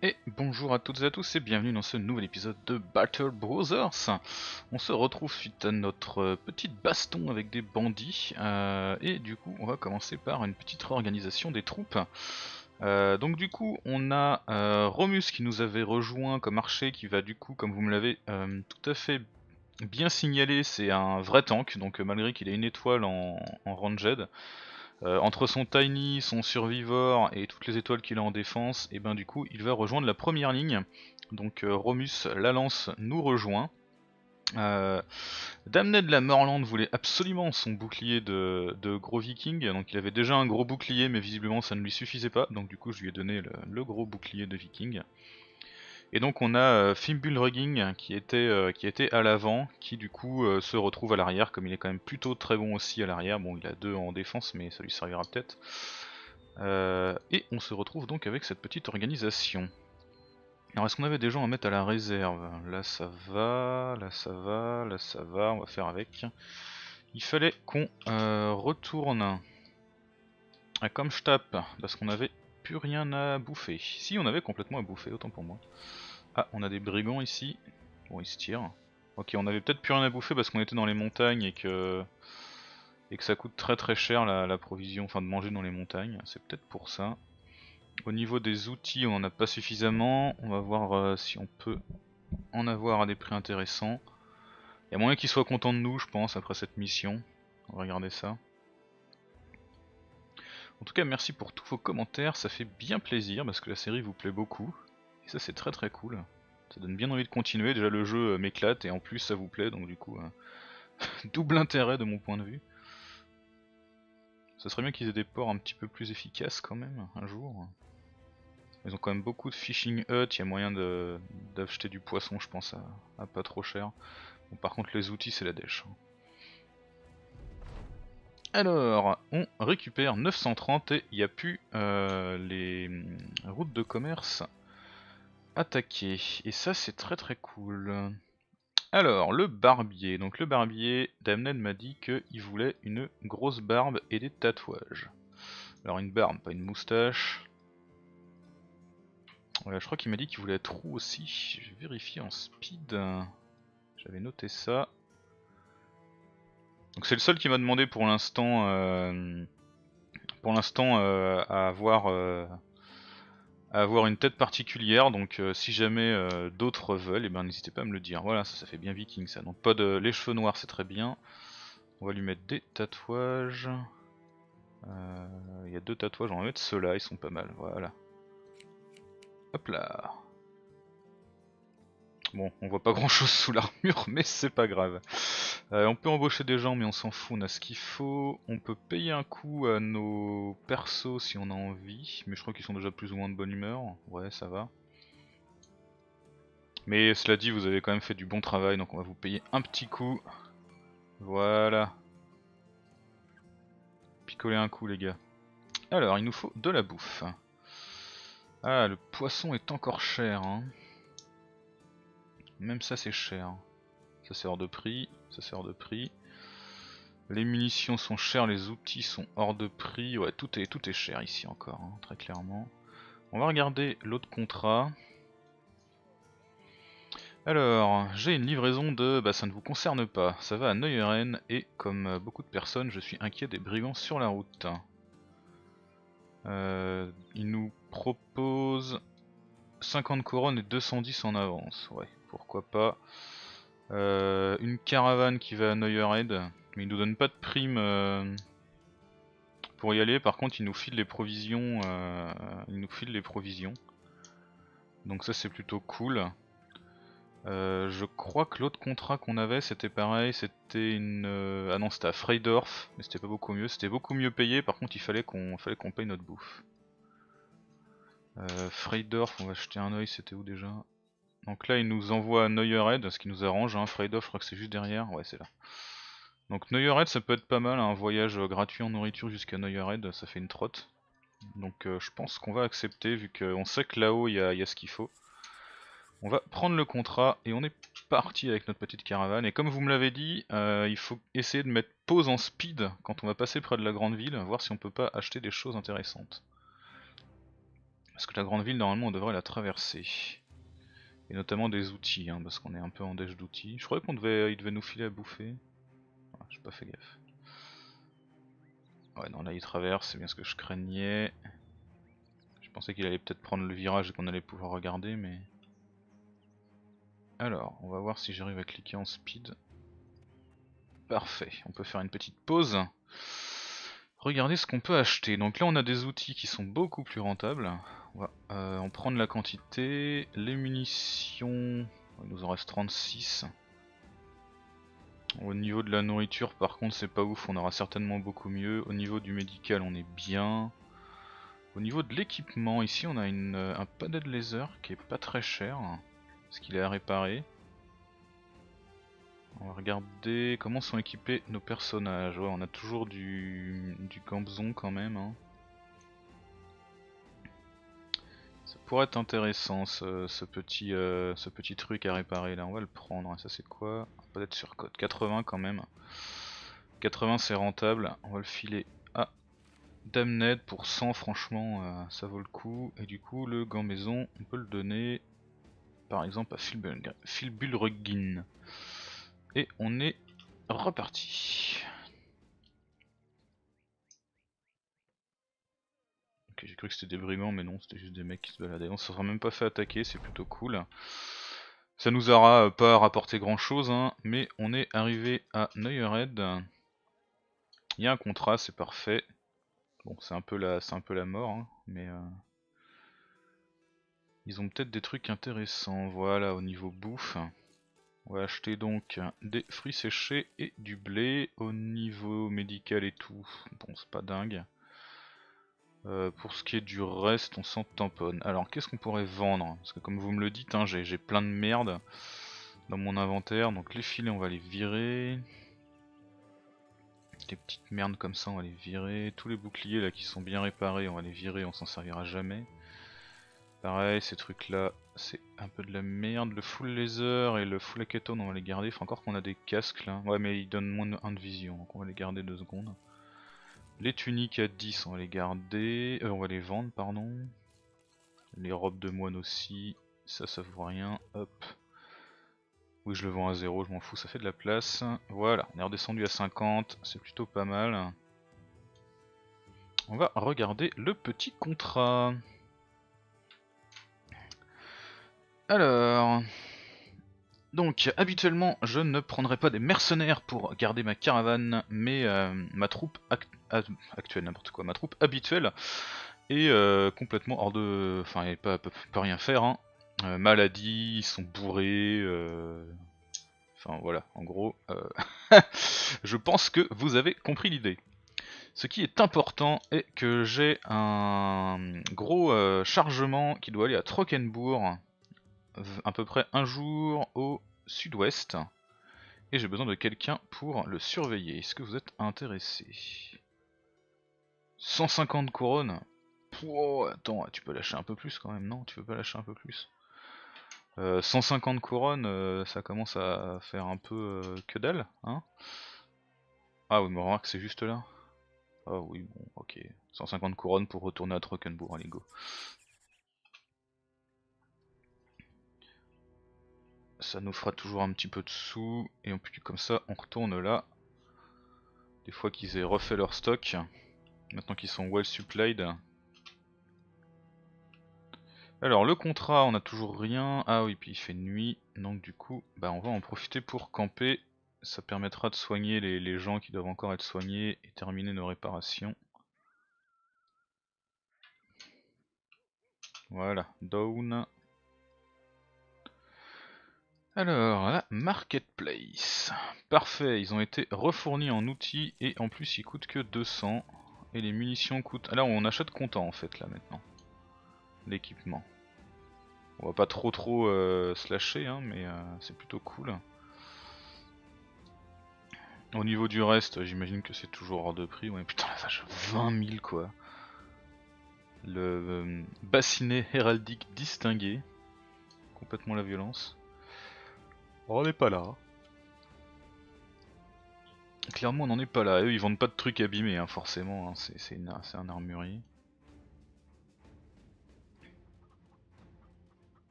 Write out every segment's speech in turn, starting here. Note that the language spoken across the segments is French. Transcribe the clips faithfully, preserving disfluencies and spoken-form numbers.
Et bonjour à toutes et à tous et bienvenue dans ce nouvel épisode de Battle Brothers. On se retrouve suite à notre petite baston avec des bandits euh, et du coup on va commencer par une petite réorganisation des troupes. Euh, donc du coup on a euh, Romus qui nous avait rejoint comme archer, qui va du coup, comme vous me l'avez euh, tout à fait bien signalé, c'est un vrai tank, donc euh, malgré qu'il ait une étoile en, en ranged. Euh, entre son Tiny, son Survivor et toutes les étoiles qu'il a en défense, et ben du coup il va rejoindre la première ligne. Donc euh, Romus la lance nous rejoint. Euh, Damned la Morland voulait absolument son bouclier de, de gros viking, donc il avait déjà un gros bouclier mais visiblement ça ne lui suffisait pas, donc du coup je lui ai donné le, le gros bouclier de viking. Et donc on a euh, Fimbulrugging qui était, euh, qui était à l'avant, qui du coup euh, se retrouve à l'arrière, comme il est quand même plutôt très bon aussi à l'arrière. Bon, il a deux en défense mais ça lui servira peut-être. Euh, et on se retrouve donc avec cette petite organisation. Alors est-ce qu'on avait des gens à mettre à la réserve? Là ça va, là ça va, là ça va, on va faire avec. Il fallait qu'on euh, retourne à comme je tape, parce qu'on avait plus rien à bouffer. Si, on avait complètement à bouffer, autant pour moi. Ah, on a des brigands ici. Bon, ils se tirent. Ok, on avait peut-être plus rien à bouffer parce qu'on était dans les montagnes et que et que ça coûte très très cher la, la provision, enfin de manger dans les montagnes. C'est peut-être pour ça. Au niveau des outils, on en a pas suffisamment. On va voir euh, si on peut en avoir à des prix intéressants. Il y a moyen qu'ils soient contents de nous, je pense, après cette mission. On va regarder ça. En tout cas, merci pour tous vos commentaires, ça fait bien plaisir parce que la série vous plaît beaucoup. Et ça, c'est très très cool. Ça donne bien envie de continuer. Déjà, le jeu euh, m'éclate et en plus, ça vous plaît, donc du coup, euh, double intérêt de mon point de vue. Ça serait bien qu'ils aient des ports un petit peu plus efficaces quand même, un jour. Ils ont quand même beaucoup de fishing hut, il y a moyen d'acheter du poisson, je pense, à, à pas trop cher. Bon, par contre, les outils, c'est la dèche. Alors, on récupère neuf cent trente et il n'y a plus euh, les hum, routes de commerce attaquées. Et ça, c'est très très cool. Alors, le barbier. Donc le barbier, Damned m'a dit qu'il voulait une grosse barbe et des tatouages. Alors une barbe, pas une moustache. Voilà, je crois qu'il m'a dit qu'il voulait être roux aussi. Je vais vérifier en speed. J'avais noté ça. Donc c'est le seul qui m'a demandé pour l'instant euh, pour l'instant euh, à avoir euh, à avoir une tête particulière. Donc euh, si jamais euh, d'autres veulent, et ben n'hésitez pas à me le dire. Voilà, ça ça fait bien viking ça. Donc pas de les cheveux noirs, c'est très bien. On va lui mettre des tatouages. Euh, Il y a deux tatouages, on va mettre ceux-là, ils sont pas mal, voilà. Hop là. Bon, on voit pas grand chose sous l'armure, mais c'est pas grave. Euh, on peut embaucher des gens, mais on s'en fout, on a ce qu'il faut. On peut payer un coup à nos persos si on a envie, mais je crois qu'ils sont déjà plus ou moins de bonne humeur. Ouais, ça va. Mais cela dit, vous avez quand même fait du bon travail, donc on va vous payer un petit coup. Voilà. Picoler un coup, les gars. Alors, il nous faut de la bouffe. Ah, le poisson est encore cher, hein. Même ça, c'est cher. Ça, c'est hors de prix. Ça, c'est hors de prix. Les munitions sont chères, les outils sont hors de prix. Ouais, tout est, tout est cher ici encore, hein, très clairement. On va regarder l'autre contrat. Alors, j'ai une livraison de... Bah ça ne vous concerne pas, ça va à Neueren et comme beaucoup de personnes, je suis inquiet des brigands sur la route. Euh, il nous propose cinquante couronnes et deux cent dix en avance, ouais, pourquoi pas. Euh, une caravane qui va à Neuered, mais il nous donne pas de prime euh, pour y aller, par contre il nous file les provisions, euh, il nous file les provisions. Donc ça c'est plutôt cool. Euh, je crois que l'autre contrat qu'on avait c'était pareil, c'était une... Euh, ah non c'était à Freydorf, mais c'était pas beaucoup mieux, c'était beaucoup mieux payé, par contre il fallait qu'on fallait qu'on paye notre bouffe. Euh, Freydorf, on va jeter un oeil, c'était où déjà? Donc là il nous envoie à Neuered, ce qui nous arrange, hein. Freydorf je crois que c'est juste derrière, ouais c'est là. Donc Neuered ça peut être pas mal, hein, un voyage gratuit en nourriture jusqu'à Neuered, ça fait une trotte. Donc euh, je pense qu'on va accepter vu qu'on sait que là-haut il y, y a ce qu'il faut. On va prendre le contrat et on est parti avec notre petite caravane. Et comme vous me l'avez dit, euh, il faut essayer de mettre pause en speed quand on va passer près de la grande ville, voir si on peut pas acheter des choses intéressantes. Parce que la grande ville, normalement, on devrait la traverser. Et notamment des outils, hein, parce qu'on est un peu en déche d'outils. Je croyais qu'on devait, il devait nous filer à bouffer. Ah, j'ai pas fait gaffe. Ouais, non, là il traverse, c'est bien ce que je craignais. Je pensais qu'il allait peut-être prendre le virage et qu'on allait pouvoir regarder, mais... Alors, on va voir si j'arrive à cliquer en speed. Parfait, on peut faire une petite pause. Regardez ce qu'on peut acheter. Donc là on a des outils qui sont beaucoup plus rentables. On va euh, en prendre la quantité. Les munitions, il nous en reste trente-six. Au niveau de la nourriture par contre c'est pas ouf, on aura certainement beaucoup mieux. Au niveau du médical on est bien. Au niveau de l'équipement, ici on a une, un padded laser qui est pas très cher. Parce qu'il est à réparer. On va regarder comment sont équipés nos personnages. Ouais, on a toujours du, du Gambzon quand même. Hein. Ça pourrait être intéressant ce, ce, petit, euh, ce petit truc à réparer là. On va le prendre. Ça c'est quoi? Peut-être surcote. quatre-vingts quand même. quatre-vingts c'est rentable. On va le filer à Damned pour cent. Franchement, euh, ça vaut le coup. Et du coup, le gant maison, on peut le donner par exemple à Filbulruggin. Et on est reparti. Ok, j'ai cru que c'était des brigands, mais non, c'était juste des mecs qui se baladaient. On se sera même pas fait attaquer, c'est plutôt cool. Ça nous aura pas rapporté grand chose, hein, mais on est arrivé à Neuered. Il y a un contrat, c'est parfait. Bon, c'est un peu la, c'est un peu la mort, hein, mais euh... ils ont peut-être des trucs intéressants. Voilà, au niveau bouffe. On va acheter donc des fruits séchés et du blé. Au niveau médical et tout, bon c'est pas dingue. Euh, pour ce qui est du reste, on s'en tamponne. Alors qu'est-ce qu'on pourrait vendre? Parce que comme vous me le dites, hein, j'ai plein de merde dans mon inventaire. Donc les filets on va les virer. Les petites merdes comme ça on va les virer. Tous les boucliers là qui sont bien réparés on va les virer, on s'en servira jamais. Pareil, ces trucs là, c'est un peu de la merde. Le full laser et le full hackathon, on va les garder. Faut encore qu'on a des casques là. Ouais, mais ils donnent moins de un de vision, donc on va les garder deux secondes. Les tuniques à dix, on va les garder. Euh, on va les vendre, pardon. Les robes de moine aussi. Ça, ça vaut rien. Hop. Oui, je le vends à zéro, je m'en fous, ça fait de la place. Voilà, on est redescendu à cinquante, c'est plutôt pas mal. On va regarder le petit contrat. Alors, donc habituellement je ne prendrai pas des mercenaires pour garder ma caravane, mais euh, ma troupe act actuelle, n'importe quoi, ma troupe habituelle est euh, complètement hors de... Enfin elle peut, peut, peut rien faire, hein. Euh, maladie, ils sont bourrés, euh... enfin voilà, en gros, euh... je pense que vous avez compris l'idée. Ce qui est important est que j'ai un gros euh, chargement qui doit aller à Trockenbourg, à peu près un jour au sud-ouest, et j'ai besoin de quelqu'un pour le surveiller. Est-ce que vous êtes intéressé? cent cinquante couronnes? Oh, attends, tu peux lâcher un peu plus quand même, non? Tu peux pas lâcher un peu plus? euh, cent cinquante couronnes, euh, ça commence à faire un peu euh, que dalle, hein? Ah oui, mais remarque, c'est juste là. Ah oui, bon, ok. cent cinquante couronnes pour retourner à Trockenbourg, allez go. Ça nous fera toujours un petit peu de sous, et en plus comme ça, on retourne là. Des fois qu'ils aient refait leur stock, maintenant qu'ils sont well supplied. Alors le contrat, on a toujours rien. Ah oui, puis il fait nuit, donc du coup, bah on va en profiter pour camper. Ça permettra de soigner les, les gens qui doivent encore être soignés et terminer nos réparations. Voilà, down. Alors, la marketplace. Parfait, ils ont été refournis en outils et en plus ils coûtent que deux cents. Et les munitions coûtent... Ah là on achète comptant en fait là maintenant. L'équipement. On va pas trop trop euh, se lâcher hein, mais euh, c'est plutôt cool. Au niveau du reste, j'imagine que c'est toujours hors de prix. Ouais, putain la vache, vingt mille quoi. Le euh, bassinet héraldique distingué. Complètement la violence. On n'est pas là. Clairement on n'en est pas là. Eux ils vendent pas de trucs abîmés hein, forcément. Hein. C'est un armurier.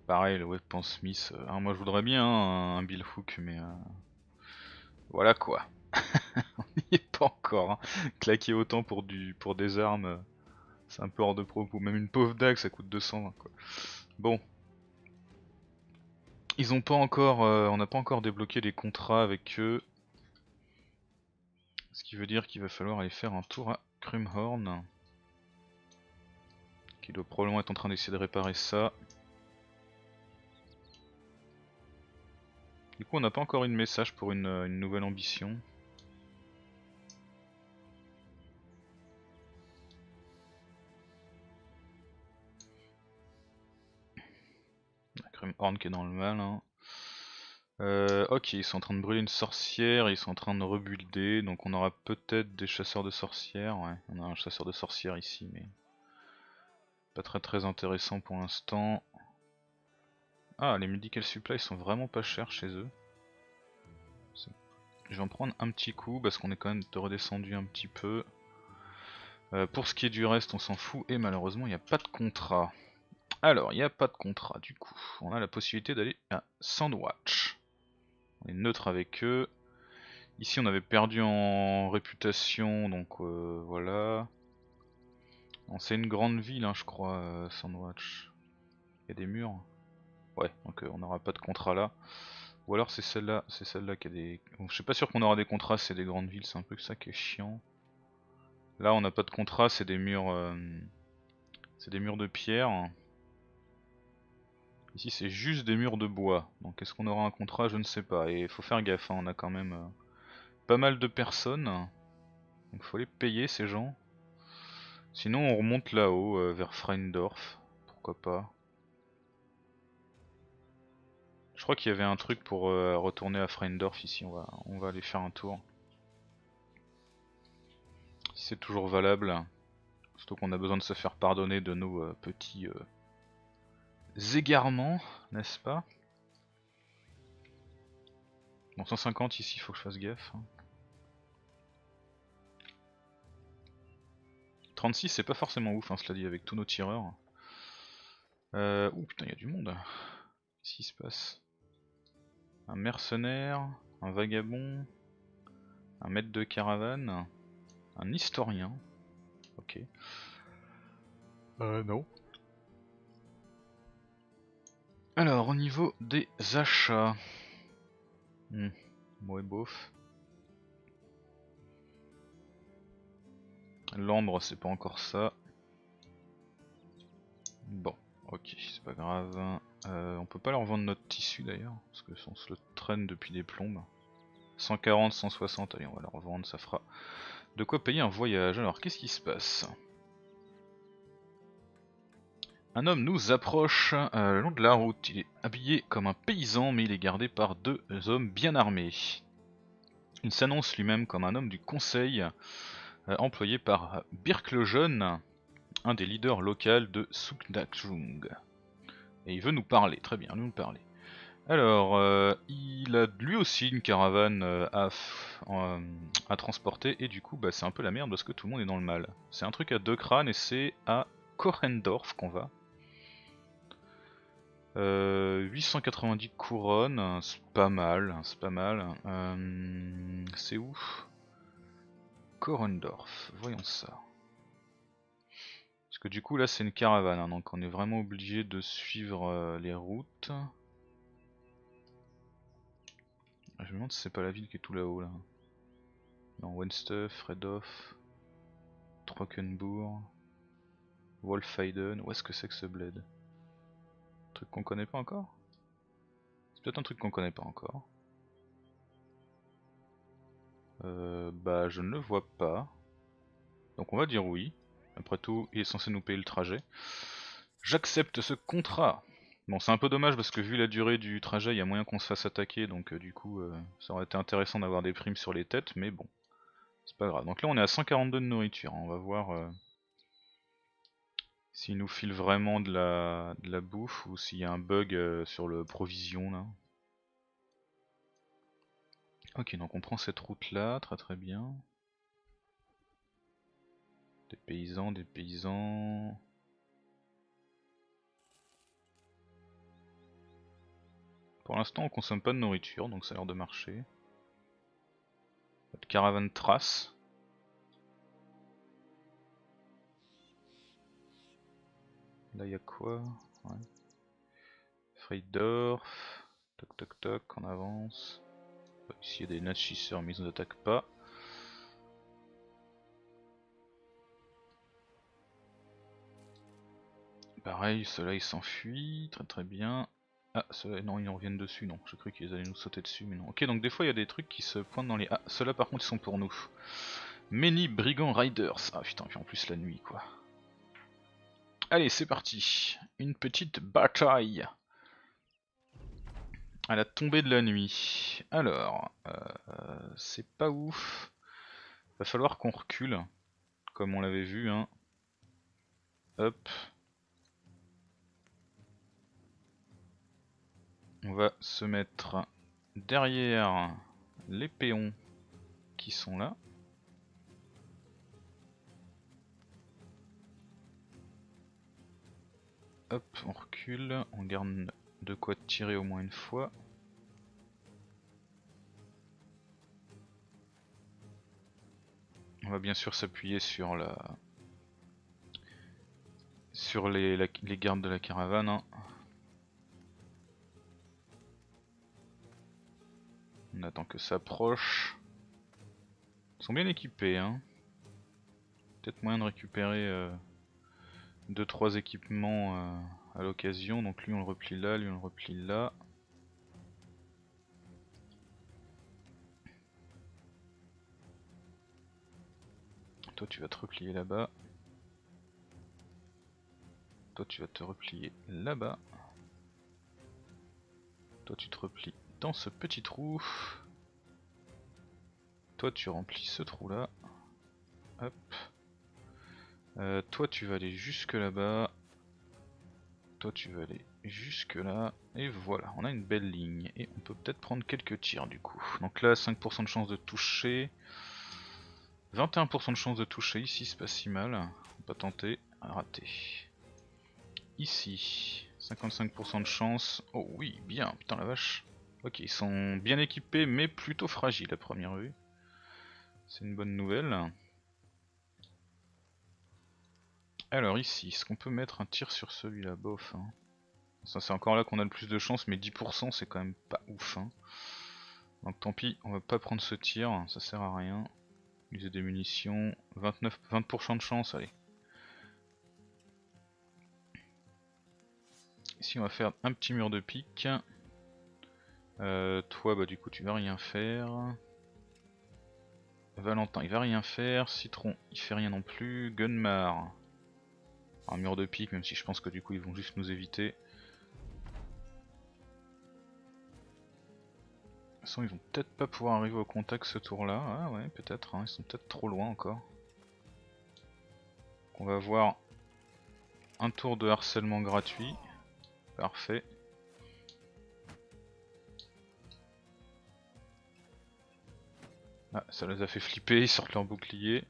pareil, le Weapon Smith, euh, hein, moi je voudrais bien hein, un Bill Hook, mais euh, voilà quoi. On n'y est pas encore. Hein. Claquer autant pour, du, pour des armes, euh, c'est un peu hors de propos. Même une pauvre dague, ça coûte deux cent vingt quoi. Bon. Ils ont pas encore, euh, on n'a pas encore débloqué les contrats avec eux. Ce qui veut dire qu'il va falloir aller faire un tour à Crumhorn. Qui doit probablement être en train d'essayer de réparer ça. Du coup on n'a pas encore eu de message pour une, une nouvelle ambition. Crumhorn qui est dans le mal. Hein. Euh, ok, ils sont en train de brûler une sorcière, ils sont en train de rebuilder, donc on aura peut-être des chasseurs de sorcières. Ouais, on a un chasseur de sorcières ici, mais pas très très intéressant pour l'instant. Ah, les medical supplies sont vraiment pas chers chez eux. Je vais en prendre un petit coup parce qu'on est quand même redescendu un petit peu. Euh, pour ce qui est du reste, on s'en fout et malheureusement il n'y a pas de contrat. Alors, il n'y a pas de contrat du coup. On a la possibilité d'aller à Sandwatch. On est neutre avec eux. Ici on avait perdu en réputation, donc euh, voilà. C'est une grande ville hein, je crois, euh, Sandwatch. Il y a des murs. Ouais, donc euh, on n'aura pas de contrat là. Ou alors c'est celle-là, c'est celle-là qui a des... Bon, je suis pas sûr qu'on aura des contrats, c'est des grandes villes, c'est un peu que ça qui est chiant. Là on n'a pas de contrat, c'est des murs... Euh... C'est des murs de pierre. Ici c'est juste des murs de bois. Donc est-ce qu'on aura un contrat, je ne sais pas. Et il faut faire gaffe, hein, on a quand même euh, pas mal de personnes. Donc il faut les payer ces gens. Sinon on remonte là-haut, euh, vers Freindorf. Pourquoi pas. Je crois qu'il y avait un truc pour euh, retourner à Freindorf ici, on va, on va aller faire un tour. Si c'est toujours valable. Surtout qu'on a besoin de se faire pardonner de nos euh, petits euh, égarements, n'est-ce pas? Bon, cent cinquante ici, il faut que je fasse gaffe. Hein. trente-six c'est pas forcément ouf, hein, cela dit, avec tous nos tireurs. Euh... Ouh putain, il y a du monde. Qu'est-ce qui se passe? Un mercenaire, un vagabond, un maître de caravane, un historien. Ok. Euh, non. Alors, au niveau des achats. Hmm, ouais, bof. L'ambre, c'est pas encore ça. Bon, ok, c'est pas grave. Euh, on peut pas leur vendre notre tissu d'ailleurs, parce que on se le traîne depuis des plombes. cent quarante, cent soixante, allez, on va leur vendre, ça fera de quoi payer un voyage. Alors, qu'est-ce qui se passe? Un homme nous approche euh, le long de la route. Il est habillé comme un paysan, mais il est gardé par deux hommes bien armés. Il s'annonce lui-même comme un homme du conseil, euh, employé par Birk le Jeune, un des leaders locaux de Sukdakjung. Et il veut nous parler, très bien, nous parler. Alors, euh, il a lui aussi une caravane euh, à, euh, à transporter, et du coup, bah, c'est un peu la merde parce que tout le monde est dans le mal. C'est un truc à deux crânes, et c'est à Korendorf qu'on va. Euh, huit cent quatre-vingt-dix couronnes, c'est pas mal, c'est pas mal. Euh, c'est où? Korendorf, voyons ça. Parce que du coup là c'est une caravane, hein, donc on est vraiment obligé de suivre euh, les routes. Je me demande si c'est pas la ville qui est tout là-haut là. Non, Wenstuff, Redhoff, Trockenbourg, Wolfheiden, où est-ce que c'est que ce bled? Un truc qu'on connaît pas encore? C'est peut-être un truc qu'on connaît pas encore. Euh, bah je ne le vois pas. Donc on va dire oui. Après tout, il est censé nous payer le trajet. J'accepte ce contrat. Bon, c'est un peu dommage parce que vu la durée du trajet, il y a moyen qu'on se fasse attaquer, donc euh, du coup, euh, ça aurait été intéressant d'avoir des primes sur les têtes, mais bon, c'est pas grave. Donc là, on est à cent quarante-deux de nourriture, hein. On va voir euh, s'il nous file vraiment de la, de la bouffe ou s'il y a un bug euh, sur le provision là. Ok, donc on prend cette route là, très très bien. Des paysans, des paysans... Pour l'instant on consomme pas de nourriture donc ça a l'air de marcher. Pas de caravane trace. Là il y a quoi? Ouais. Friedorf. Toc toc toc, on avance. Ici il y a des nachisseurs mais ils nous attaquent pas. Pareil, ceux-là ils s'enfuient, très très bien. Ah, ceux-là, non, ils nous reviennent dessus, non. J'ai cru qu'ils allaient nous sauter dessus, mais non. Ok, donc des fois il y a des trucs qui se pointent dans les... Ah, ceux-là par contre ils sont pour nous. Many Brigand Riders. Ah putain, puis en plus la nuit quoi. Allez, c'est parti. Une petite bataille. À la tombée de la nuit. Alors, euh, c'est pas ouf. Va falloir qu'on recule, comme on l'avait vu, hein. Hop. On va se mettre derrière les péons qui sont là. Hop, on recule, on garde de quoi tirer au moins une fois. On va bien sûr s'appuyer sur la sur les, la... les gardes de la caravane, hein. On attend que ça approche. Ils sont bien équipés, hein. Peut-être moyen de récupérer deux trois équipements euh, à l'occasion. Donc lui on le replie là, lui on le replie là. Toi tu vas te replier là-bas. Toi tu vas te replier là-bas. Toi tu te replies dans ce petit trou. Toi tu remplis ce trou là. Hop. Euh, toi tu vas aller jusque là-bas. Toi tu vas aller jusque là. Et voilà, on a une belle ligne. Et on peut peut-être prendre quelques tirs du coup. Donc là cinq pour cent de chance de toucher. vingt et un pour cent de chance de toucher ici, c'est pas si mal. On va tenter, raté. Ici, cinquante-cinq pour cent de chance. Oh oui, bien, putain la vache. Ok, ils sont bien équipés mais plutôt fragiles à première vue. C'est une bonne nouvelle. Alors ici, est-ce qu'on peut mettre un tir sur celui-là? Bof. Hein. Ça c'est encore là qu'on a le plus de chance, mais dix pour cent c'est quand même pas ouf. Hein. Donc tant pis, on va pas prendre ce tir, ça sert à rien. User des munitions, vingt-neuf, vingt pour cent de chance, allez. Ici on va faire un petit mur de pique. Euh, toi bah du coup tu vas rien faire. Valentin il va rien faire. Citron il fait rien non plus. Gunmar. Un mur de pique même si je pense que du coup ils vont juste nous éviter. De toute façon ils vont peut-être pas pouvoir arriver au contact ce tour là. Ah ouais peut-être, hein. Ils sont peut-être trop loin encore. Donc on va avoir un tour de harcèlement gratuit. Parfait. Ah, ça les a fait flipper, ils sortent leur bouclier.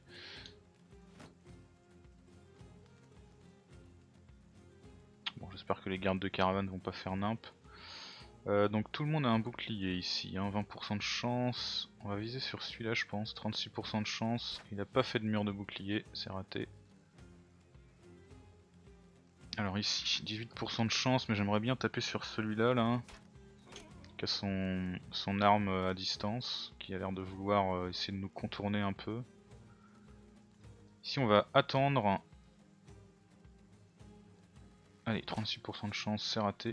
Bon, j'espère que les gardes de caravane vont pas faire nimp. Euh, donc tout le monde a un bouclier ici, hein, vingt pour cent de chance. On va viser sur celui-là je pense, trente-six pour cent de chance. Il a pas fait de mur de bouclier, c'est raté. Alors ici, dix-huit pour cent de chance, mais j'aimerais bien taper sur celui-là là. Hein, qui a son, son arme à distance, qui a l'air de vouloir euh, essayer de nous contourner un peu. Ici on va attendre. Allez, trente-six pour cent de chance, c'est raté.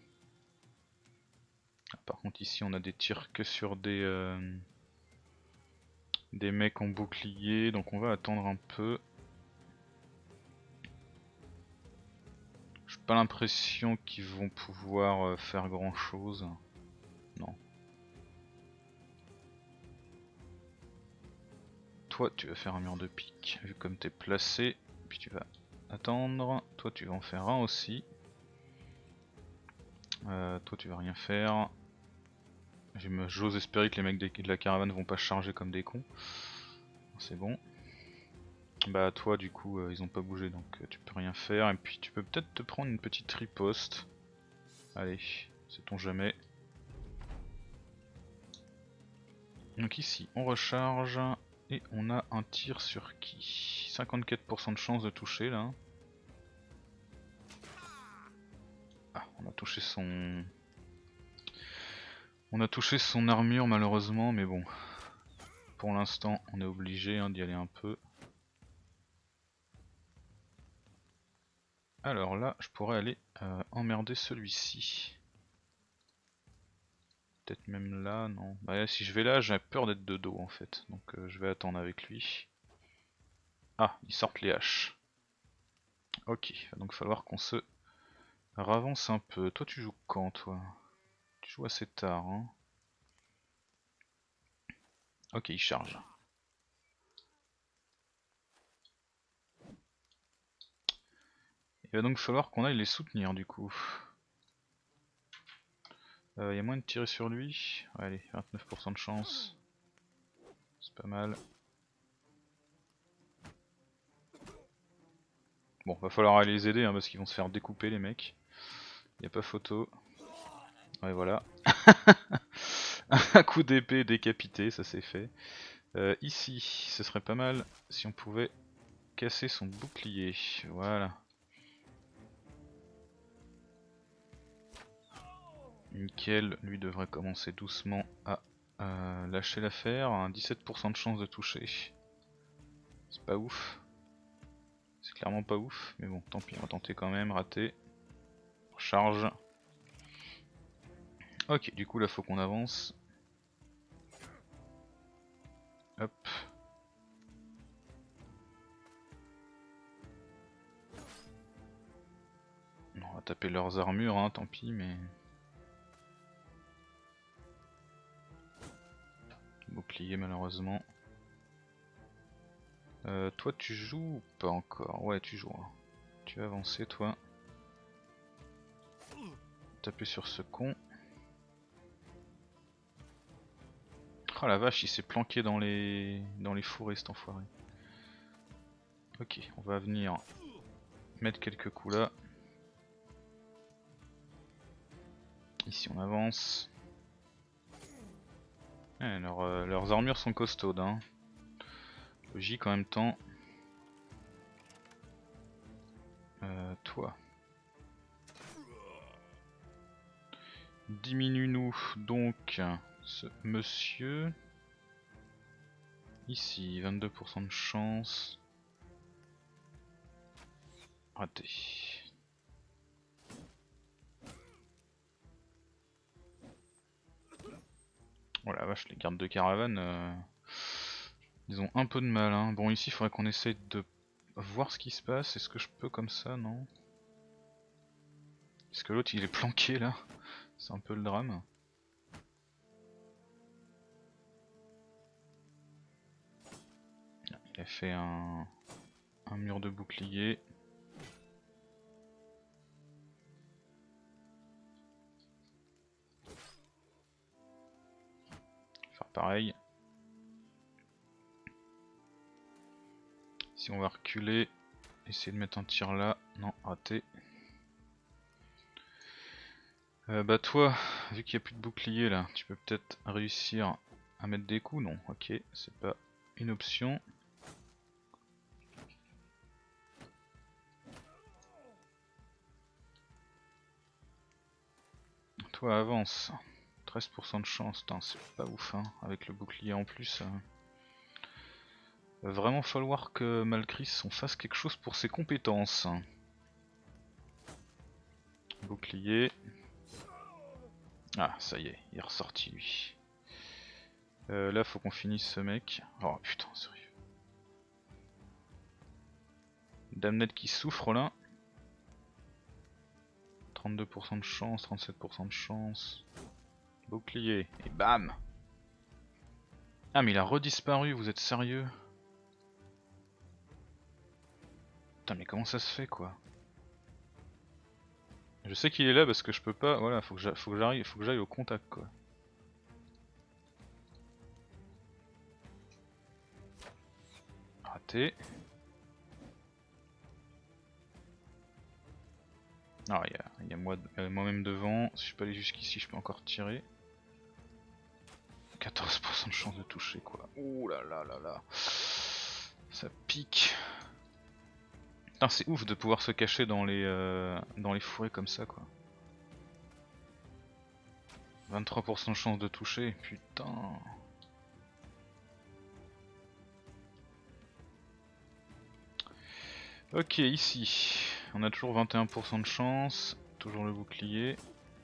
Par contre ici on a des tirs que sur des, euh, des mecs en bouclier, donc on va attendre un peu. J'ai pas l'impression qu'ils vont pouvoir euh, faire grand chose. Non. Toi tu vas faire un mur de pique, vu comme t'es placé, puis tu vas attendre. Toi tu vas en faire un aussi. Euh, toi tu vas rien faire. J'ose espérer que les mecs de la caravane vont pas charger comme des cons. C'est bon. Bah toi du coup euh, ils ont pas bougé donc euh, tu peux rien faire. Et puis tu peux peut-être te prendre une petite riposte. Allez, sait-on jamais. Donc ici on recharge et on a un tir sur qui? cinquante-quatre pour cent de chance de toucher là. Ah, on a touché son... On a touché son armure malheureusement, mais bon. Pour l'instant on est obligé hein, d'y aller un peu. Alors là je pourrais aller euh, emmerder celui-ci. Peut-être même là, non. Bah, si je vais là, j'ai peur d'être de dos en fait. Donc euh, je vais attendre avec lui. Ah, ils sortent les haches. Ok, il va donc falloir qu'on se ravance un peu. Toi tu joues quand toi? Tu joues assez tard hein. Ok, il charge. Il va donc falloir qu'on aille les soutenir du coup. Il euh, y a moyen de tirer sur lui. Ouais, allez, vingt-neuf pour cent de chance. C'est pas mal. Bon, va falloir aller les aider hein, parce qu'ils vont se faire découper les mecs. Y a pas photo. Ouais, voilà. Un coup d'épée décapité, ça c'est fait. Euh, ici, ce serait pas mal si on pouvait casser son bouclier. Voilà. Nickel, lui devrait commencer doucement à euh, lâcher l'affaire. Un dix-sept pour cent de chance de toucher. C'est pas ouf. C'est clairement pas ouf, mais bon, tant pis, on va tenter quand même, raté. Charge. Ok, du coup là faut qu'on avance. Hop. On va taper leurs armures, hein, tant pis, mais... Bouclier malheureusement. Euh, toi tu joues ou pas encore? Ouais tu joues. Hein. Tu vas avancer toi. Taper sur ce con. Oh la vache, il s'est planqué dans les dans les fourrés cet enfoiré. Ok, on va venir mettre quelques coups là. Ici on avance. Ouais, leur, euh, leurs armures sont costaudes. Hein. Logique en même temps. Euh, toi. Diminue-nous donc ce monsieur. Ici, vingt-deux pour cent de chance. Raté. Oh la vache, les gardes de caravane, euh, ils ont un peu de mal. Hein. Bon, ici, il faudrait qu'on essaye de voir ce qui se passe. Est-ce que je peux comme ça, non? Est-ce que l'autre il est planqué là? C'est un peu le drame. Il a fait un, un mur de bouclier. Faire pareil. Si on va reculer, essayer de mettre un tir là. Non, raté. Euh, bah toi, vu qu'il n'y a plus de bouclier là, tu peux peut-être réussir à mettre des coups. Non, ok, c'est pas une option. Toi avance. treize pour cent de chance, c'est pas ouf hein, avec le bouclier en plus. Euh... Va vraiment falloir que Malchris on fasse quelque chose pour ses compétences. Bouclier. Ah ça y est, il est ressorti lui. Euh, là faut qu'on finisse ce mec. Oh putain sérieux. Damned qui souffre là. trente-deux pour cent de chance, trente-sept pour cent de chance. Bouclier, et bam! Ah mais il a redisparu, vous êtes sérieux? Putain mais comment ça se fait quoi? Je sais qu'il est là parce que je peux pas, voilà, faut que j'arrive, faut que j'aille au contact quoi. Raté. Alors il y a, y a moi-même moi devant, si je peux aller jusqu'ici je peux encore tirer. quatorze pour cent de chance de toucher quoi. Ouh là là là là. Ça pique. Putain, c'est ouf de pouvoir se cacher dans les, euh, dans les fourrés comme ça quoi. vingt-trois pour cent de chance de toucher, putain. Ok, ici, on a toujours vingt et un pour cent de chance, toujours le bouclier.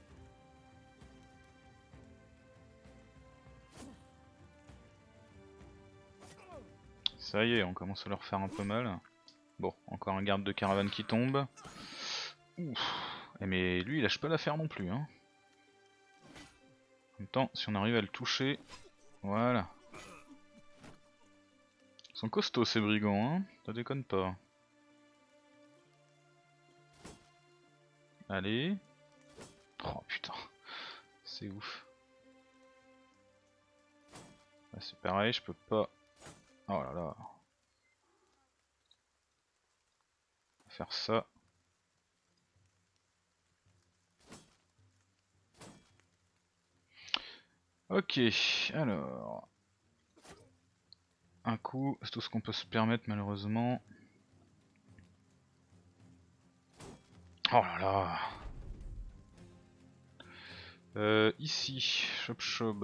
Ça y est, on commence à leur faire un peu mal. Bon, encore un garde de caravane qui tombe. Ouf. Eh mais lui il lâche pas l'affaire non plus hein. En même temps, si on arrive à le toucher, voilà. Ils sont costauds ces brigands hein, ça déconne pas. Allez. Oh putain, c'est ouf. Là c'est pareil, je peux pas... Oh là là. Faire ça. Ok, alors... Un coup, c'est tout ce qu'on peut se permettre malheureusement. Oh là là. Euh, ici, Chop Chop.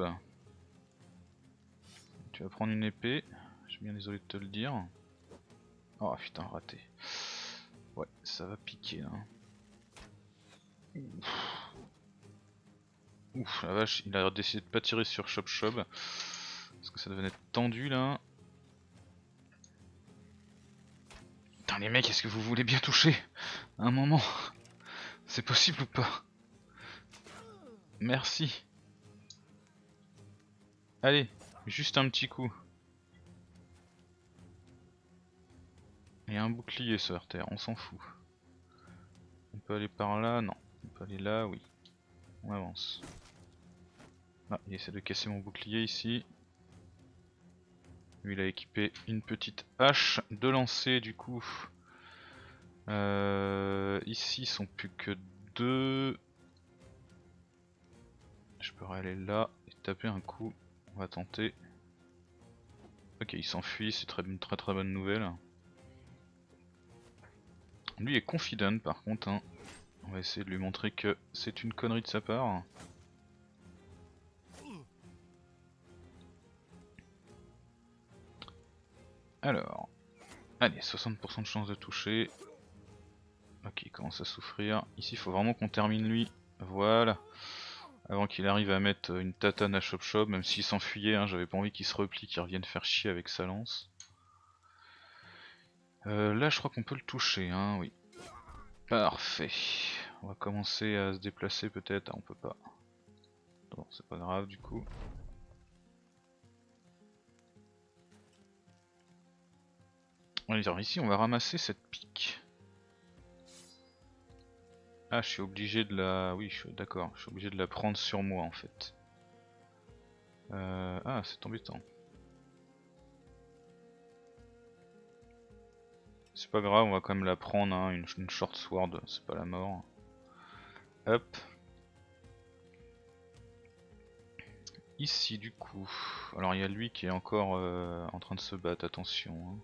Tu vas prendre une épée, je suis bien désolé de te le dire. Oh putain, raté. Ouais, ça va piquer là. Ouf. Ouf, la vache, il a décidé de pas tirer sur Chop Chop. Parce que ça devenait tendu là. Putain les mecs, est-ce que vous voulez bien toucher un moment? C'est possible ou pas? Merci. Allez, juste un petit coup. Il y a un bouclier sur terre, on s'en fout. On peut aller par là, non. On peut aller là, oui. On avance. Ah, il essaie de casser mon bouclier ici. Lui il a équipé une petite hache de lancer du coup. Euh, ici ils sont plus que deux. Je peux aller là et taper un coup. On va tenter. Ok, il s'enfuit, c'est très, une très très bonne nouvelle. Lui est confident par contre. Hein. On va essayer de lui montrer que c'est une connerie de sa part. Alors, allez, soixante pour cent de chance de toucher. Ok, il commence à souffrir. Ici, il faut vraiment qu'on termine lui. Voilà. Avant qu'il arrive à mettre une tatane à Chop Chop, même s'il s'enfuyait, hein, j'avais pas envie qu'il se replie, qu'il revienne faire chier avec sa lance. Euh, là, je crois qu'on peut le toucher, hein, oui. Parfait. On va commencer à se déplacer peut-être. Ah, on peut pas. Bon, c'est pas grave du coup. Alors ici, on va ramasser cette pique. Ah, je suis obligé de la... Oui, je suis d'accord. Je suis obligé de la prendre sur moi en fait. Euh... Ah, c'est embêtant. C'est pas grave, on va quand même la prendre, hein, une, une short sword, c'est pas la mort. Hop. Ici du coup, alors il y a lui qui est encore euh, en train de se battre, attention. Hein.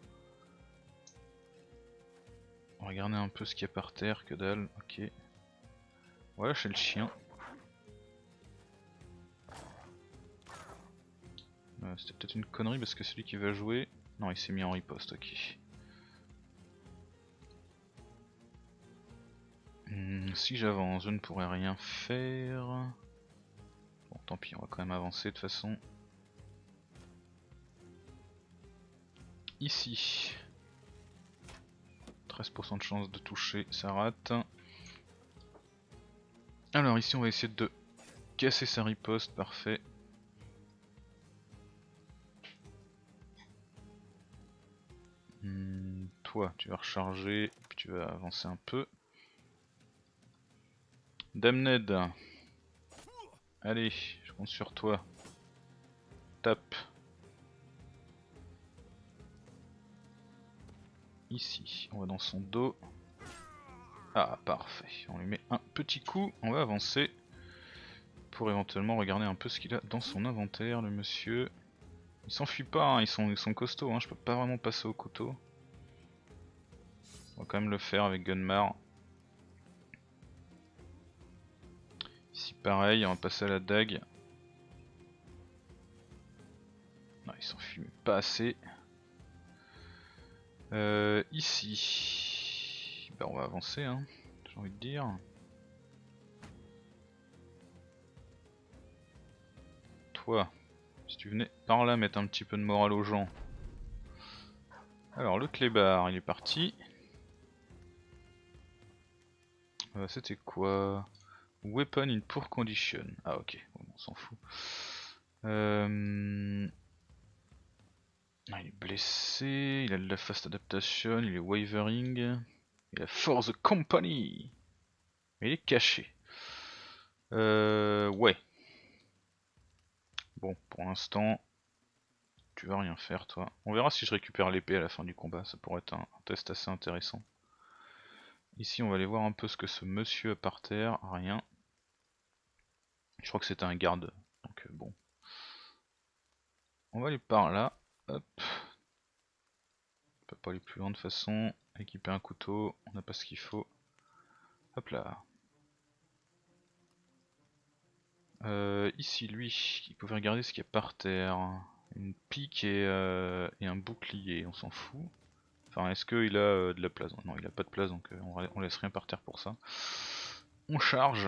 Regardez un peu ce qu'il y a par terre, que dalle, ok. Voilà, chez le chien. Euh, C'était peut-être une connerie parce que celui qui va jouer... Non, il s'est mis en riposte, ok. Hmm, si j'avance, je ne pourrais rien faire. Bon, tant pis, on va quand même avancer de toute façon. Ici. treize pour cent de chance de toucher, ça rate. Alors ici on va essayer de casser sa riposte, parfait. Hmm, toi tu vas recharger, puis tu vas avancer un peu. Damned. Allez, je compte sur toi. Tape. Ici, on va dans son dos. Ah parfait, on lui met un petit coup, on va avancer. pour éventuellement regarder un peu ce qu'il a dans son inventaire, le monsieur. Il s'enfuit pas, hein, ils, sont, ils sont costauds, hein, je peux pas vraiment passer au couteau. On va quand même le faire avec Gunmar. Ici pareil, on va passer à la dague. Non, il s'enfuit mais pas assez. Euh, ici, bah on va avancer, hein, j'ai envie de dire. Toi, si tu venais par là mettre un petit peu de morale aux gens. Alors le clébard, il est parti. Euh, C'était quoi? Weapon in poor condition. Ah ok, bon, on s'en fout. Euh... Ah, il est blessé, il a de la fast adaptation, il est wavering. Il a for the company. Mais il est caché. Euh... Ouais. Bon, pour l'instant, tu vas rien faire toi. On verra si je récupère l'épée à la fin du combat, ça pourrait être un, un test assez intéressant. Ici on va aller voir un peu ce que ce monsieur a par terre, rien. Je crois que c'était un garde, donc euh, bon. On va aller par là, hop. On peut pas aller plus loin de toute façon. Équiper un couteau, on n'a pas ce qu'il faut. Hop là. Euh, ici lui, il pouvait regarder ce qu'il y a par terre. Une pique et, euh, et un bouclier, on s'en fout. Enfin, est-ce qu'il a euh, de la place? Non, il a pas de place, donc euh, on, on laisse rien par terre pour ça. On charge.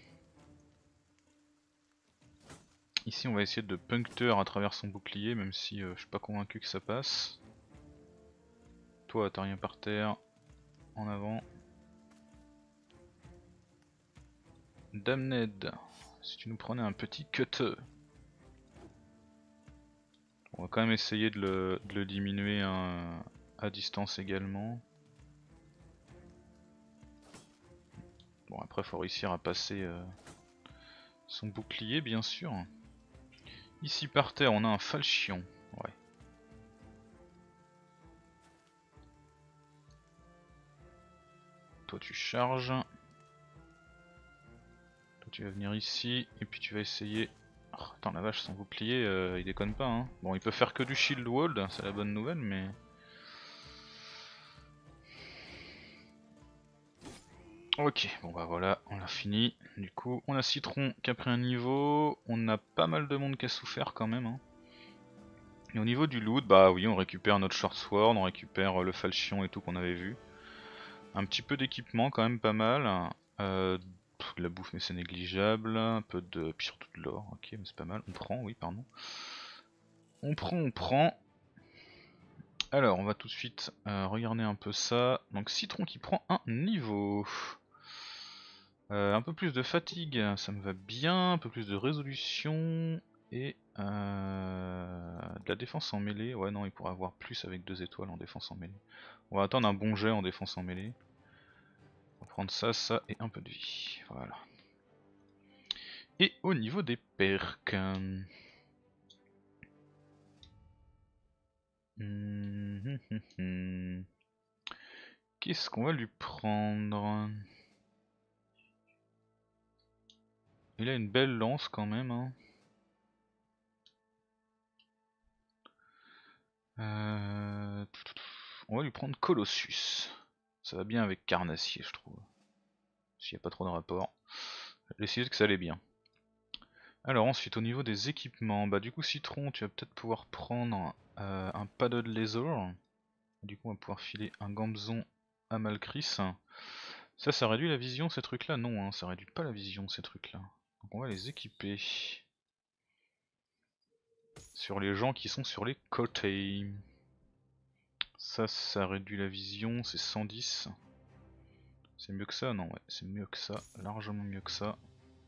Ici on va essayer de puncture à travers son bouclier, même si euh, je suis pas convaincu que ça passe. Toi t'as rien par terre. En avant. Damned, si tu nous prenais un petit cutter. On va quand même essayer de le, de le diminuer hein, à distance également. Bon après faut réussir à passer euh, son bouclier bien sûr. Ici par terre on a un falchion. Ouais. Toi tu charges. Toi tu vas venir ici et puis tu vas essayer... Oh, attends la vache son bouclier euh, il déconne pas hein. Bon il peut faire que du shield wall, c'est la bonne nouvelle mais... Ok, bon bah voilà, on l'a fini. Du coup, on a Citron qui a pris un niveau. On a pas mal de monde qui a souffert quand même. Hein. Et au niveau du loot, bah oui, on récupère notre short sword, on récupère le falchion et tout qu'on avait vu. Un petit peu d'équipement, quand même pas mal. Euh, pff, de la bouffe, mais c'est négligeable. Un peu de. Puis surtout de l'or, ok, mais c'est pas mal. On prend, oui, pardon. On prend, on prend. Alors, on va tout de suite euh, regarder un peu ça. Donc, Citron qui prend un niveau. Euh, un peu plus de fatigue, ça me va bien, un peu plus de résolution et euh, de la défense en mêlée. Ouais non, il pourra avoir plus avec deux étoiles en défense en mêlée. On va attendre un bon jet en défense en mêlée. On va prendre ça, ça et un peu de vie. Voilà. Et au niveau des perks... Hum, hum, hum, hum. Qu'est-ce qu'on va lui prendre? Il a une belle lance quand même. Hein. Euh... On va lui prendre Colossus. Ça va bien avec Carnassier je trouve. S'il n'y a pas trop de rapport. J'ai décidé que ça allait bien. Alors ensuite au niveau des équipements, bah du coup Citron tu vas peut-être pouvoir prendre euh, un paddle laser. Du coup on va pouvoir filer un Gamzon à Malchris. Ça ça réduit la vision ces trucs là? Non hein, ça réduit pas la vision ces trucs là. Donc on va les équiper. Sur les gens qui sont sur les côtés. Ça ça réduit la vision, c'est cent dix. C'est mieux que ça? Non ouais, c'est mieux que ça, largement mieux que ça.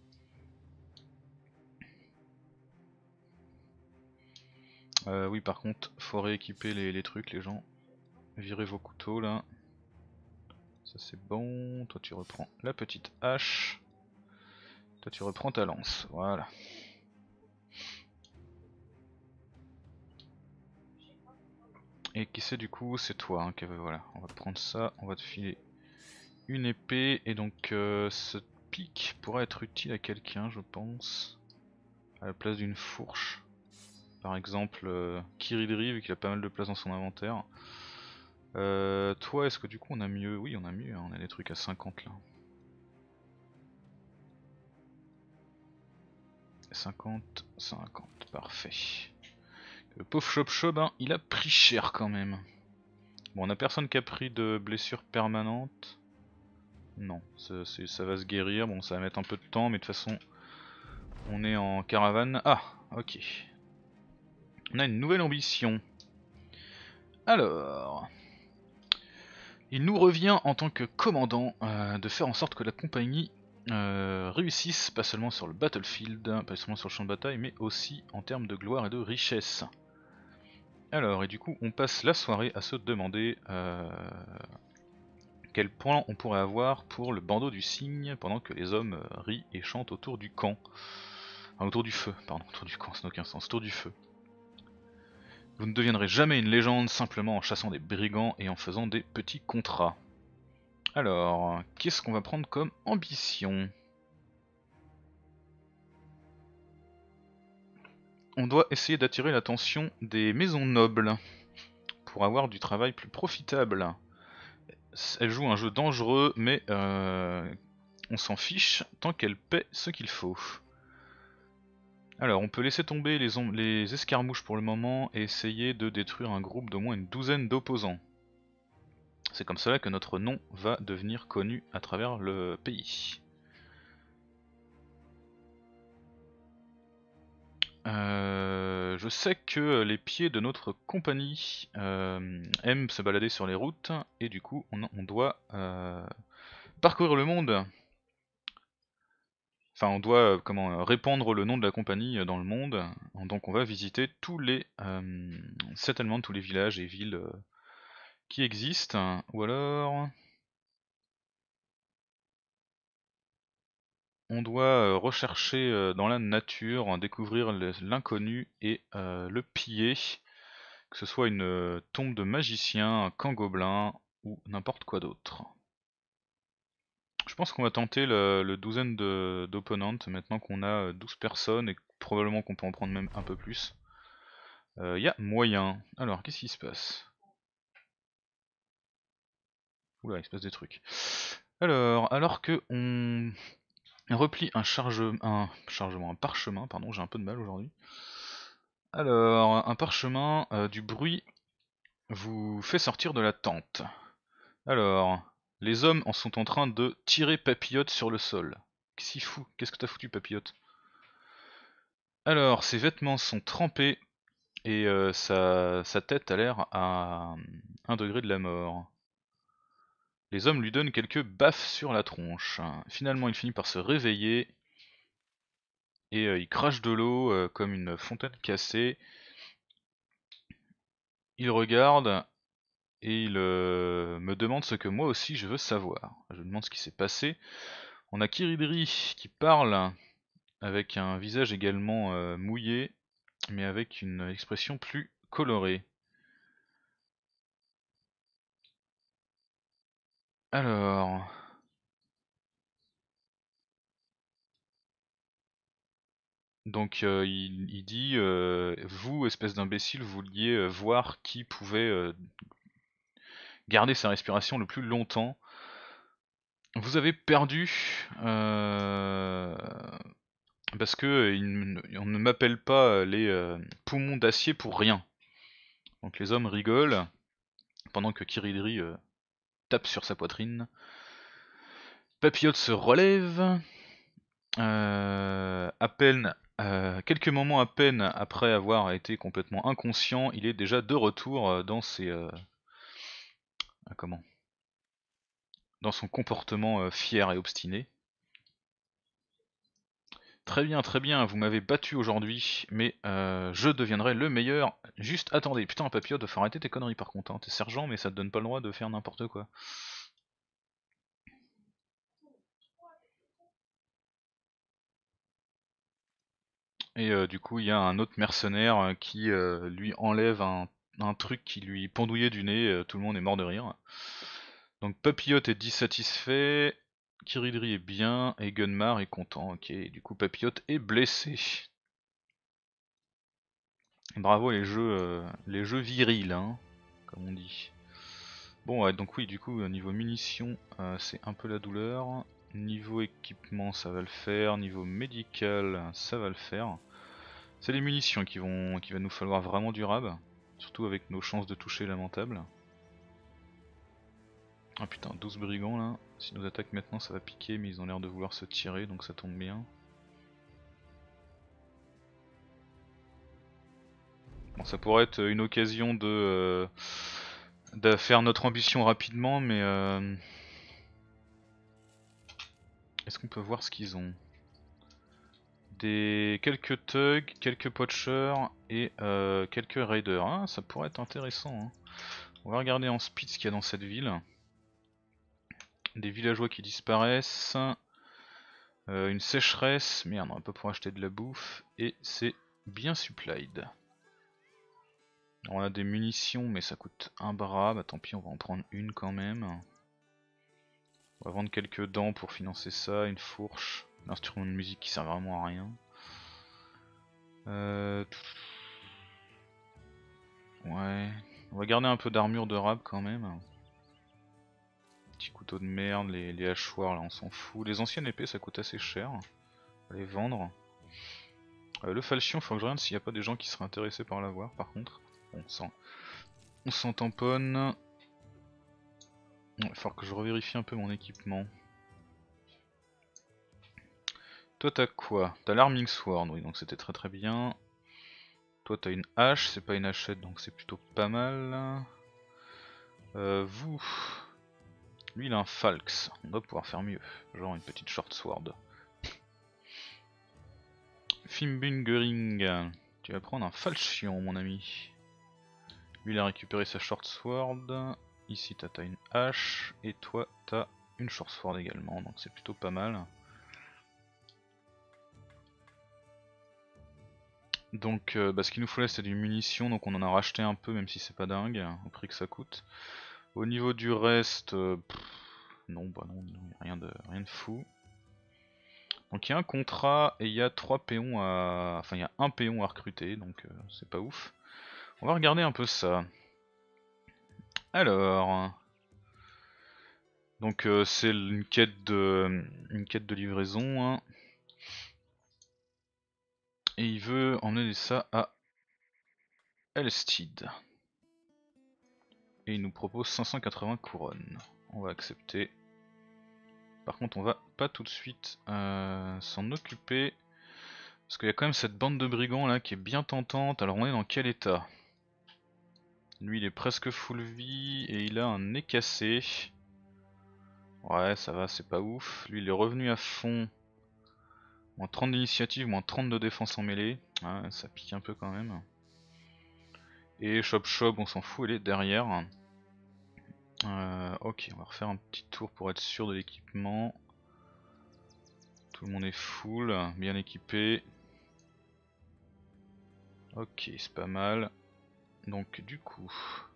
Euh, oui par contre faut rééquiper les, les trucs les gens. Virez vos couteaux là. Ça c'est bon. Toi tu reprends la petite hache. Toi tu reprends ta lance. Voilà. Et qui c'est du coup? C'est toi. Hein, qui... Voilà. On va te prendre ça. On va te filer une épée. Et donc euh, ce pic pourrait être utile à quelqu'un, je pense. À la place d'une fourche. Par exemple, euh, Kiridri, vu qu'il a pas mal de place dans son inventaire. Euh, toi, est-ce que du coup on a mieux? Oui, on a mieux, hein, on a des trucs à cinquante là. cinquante, cinquante, parfait. Le pauvre Chop Chop, hein, il a pris cher quand même. Bon, on a personne qui a pris de blessure permanente. Non, ça, ça va se guérir, bon ça va mettre un peu de temps, mais de toute façon, on est en caravane. Ah, ok. On a une nouvelle ambition. Alors... Il nous revient en tant que commandant euh, de faire en sorte que la compagnie euh, réussisse, pas seulement sur le battlefield, pas seulement sur le champ de bataille, mais aussi en termes de gloire et de richesse. Alors, et du coup, on passe la soirée à se demander euh, quel plan on pourrait avoir pour le bandeau du cygne pendant que les hommes euh, rient et chantent autour du camp. Enfin, autour du feu, pardon, autour du camp, ça n'a aucun sens, autour du feu. Vous ne deviendrez jamais une légende simplement en chassant des brigands et en faisant des petits contrats. Alors, qu'est-ce qu'on va prendre comme ambition? On doit essayer d'attirer l'attention des maisons nobles pour avoir du travail plus profitable. Elle joue un jeu dangereux, mais euh, on s'en fiche tant qu'elle paie ce qu'il faut. Alors, on peut laisser tomber les, les escarmouches pour le moment et essayer de détruire un groupe d'au moins une douzaine d'opposants. C'est comme cela que notre nom va devenir connu à travers le pays. Euh, je sais que les pieds de notre compagnie euh, aiment se balader sur les routes et du coup on, on doit euh, parcourir le monde. Enfin on doit euh, comment répandre le nom de la compagnie dans le monde. Donc on va visiter tous les euh, settlements, tous les villages et villes euh, qui existent. Ou alors on doit rechercher dans la nature, découvrir l'inconnu et euh, le piller. Que ce soit une tombe de magicien, un camp gobelin ou n'importe quoi d'autre. Je pense qu'on va tenter le, le douzaine d'opponentes maintenant qu'on a douze personnes et probablement qu'on peut en prendre même un peu plus. Il euh, y a moyen. Alors, qu'est-ce qui se passe? Oula, il se passe des trucs. Alors, alors que on replie un, charge, un chargement, un parchemin, pardon, j'ai un peu de mal aujourd'hui. Alors, un parchemin, euh, du bruit vous fait sortir de la tente. Alors, les hommes en sont en train de tirer Papillote sur le sol. Qu'est-ce qu'il fout? Qu'est-ce que t'as foutu, Papillote? Alors, ses vêtements sont trempés et euh, sa, sa tête a l'air à un degré de la mort. Les hommes lui donnent quelques baffes sur la tronche. Finalement, il finit par se réveiller et euh, il crache de l'eau euh, comme une fontaine cassée. Il regarde et il euh, me demande ce que moi aussi je veux savoir. Je lui demande ce qui s'est passé. On a Kiridri qui parle avec un visage également euh, mouillé, mais avec une expression plus colorée. Alors... Donc euh, il, il dit, euh, vous, espèce d'imbécile, vous vouliez euh, voir qui pouvait euh, garder sa respiration le plus longtemps. Vous avez perdu euh, parce que il, on ne m'appelle pas les euh, poumons d'acier pour rien. Donc les hommes rigolent pendant que Kiridri euh, tape sur sa poitrine. Papillote se relève, euh, à peine, euh, quelques moments à peine après avoir été complètement inconscient, il est déjà de retour euh, dans ses, euh, comment, dans son comportement euh, fier et obstiné. Très bien, très bien, vous m'avez battu aujourd'hui, mais euh, je deviendrai le meilleur. Juste attendez, putain, Papillote, faut arrêter tes conneries par contre. Hein. T'es sergent, mais ça te donne pas le droit de faire n'importe quoi. Et euh, du coup, il y a un autre mercenaire euh, qui euh, lui enlève un, un truc qui lui pendouillait du nez, euh, tout le monde est mort de rire. Donc Papillote est dissatisfait, Kiridri est bien et Gunmar est content. Ok, du coup Papillote est blessé. Bravo les jeux, euh, les jeux virils, hein, comme on dit. Bon ouais, donc oui, du coup niveau munitions euh, c'est un peu la douleur. Niveau équipement ça va le faire, niveau médical ça va le faire. C'est les munitions qui vont qui va nous falloir vraiment du rab, surtout avec nos chances de toucher lamentables. Ah putain, douze brigands là, si nous attaquent maintenant ça va piquer mais ils ont l'air de vouloir se tirer donc ça tombe bien. Bon, ça pourrait être une occasion de, euh, de faire notre ambition rapidement mais euh, est-ce qu'on peut voir ce qu'ils ont? Des quelques thugs, quelques poachers et euh, quelques raiders. Ah, ça pourrait être intéressant. Hein. On va regarder en speed ce qu'il y a dans cette ville. Des villageois qui disparaissent. Euh, une sécheresse. Merde, on va pas pouvoir acheter de la bouffe. Et c'est bien supplied. On a des munitions mais ça coûte un bras. Bah tant pis, on va en prendre une quand même. On va vendre quelques dents pour financer ça. Une fourche. Un instrument de musique qui sert vraiment à rien. Euh... Ouais, on va garder un peu d'armure de rab quand même. Petit couteau de merde, les, les hachoirs là on s'en fout. Les anciennes épées ça coûte assez cher. On va les vendre. Euh, le falchion, faut que je regarde s'il n'y a pas des gens qui seraient intéressés par l'avoir par contre. Bon, on s'en tamponne. Il va falloir que je revérifie un peu mon équipement. Toi t'as quoi? T'as l'arming sword, oui donc c'était très très bien. Toi t'as une hache, c'est pas une hachette donc c'est plutôt pas mal. Euh, vous... Lui il a un falx, on doit pouvoir faire mieux, genre une petite short sword. Fimbingering, tu vas prendre un falchion mon ami. Lui il a récupéré sa short sword, ici t'as une hache, et toi t'as une short sword également, donc c'est plutôt pas mal. Donc euh, bah, ce qu'il nous faut là c'est du munitions, donc on en a racheté un peu même si c'est pas dingue, au prix que ça coûte. Au niveau du reste, euh, pff, non bah non, non rien, de, rien de fou. Donc il y a un contrat et il y a trois péons à... Enfin il y a un péon à recruter, donc euh, c'est pas ouf. On va regarder un peu ça. Alors... Donc euh, c'est une quête de une quête de livraison. Hein. Et il veut emmener ça à Elstid. Et il nous propose cinq cent quatre-vingts couronnes. On va accepter. Par contre on va pas tout de suite euh, s'en occuper. Parce qu'il y a quand même cette bande de brigands là qui est bien tentante. Alors on est dans quel état? Lui il est presque full vie et il a un nez cassé. Ouais ça va, c'est pas ouf. Lui il est revenu à fond. Moins trente d'initiative, moins trente de défense en mêlée. Ouais, ça pique un peu quand même. Et Chop Chop on s'en fout, elle est derrière. Euh, ok, on va refaire un petit tour pour être sûr de l'équipement. Tout le monde est full, bien équipé. Ok, c'est pas mal. Donc du coup...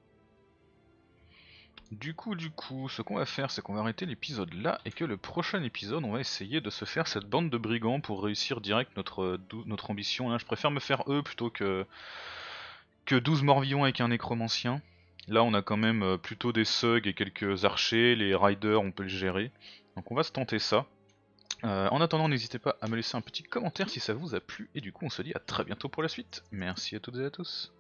Du coup, du coup, ce qu'on va faire, c'est qu'on va arrêter l'épisode là, et que le prochain épisode, on va essayer de se faire cette bande de brigands pour réussir direct notre, notre ambition. Là, je préfère me faire eux plutôt que, que douze morts-vivants avec un nécromancien. Là, on a quand même plutôt des thugs et quelques archers, les riders, on peut les gérer. Donc on va se tenter ça. Euh, en attendant, n'hésitez pas à me laisser un petit commentaire si ça vous a plu, et du coup, on se dit à très bientôt pour la suite. Merci à toutes et à tous.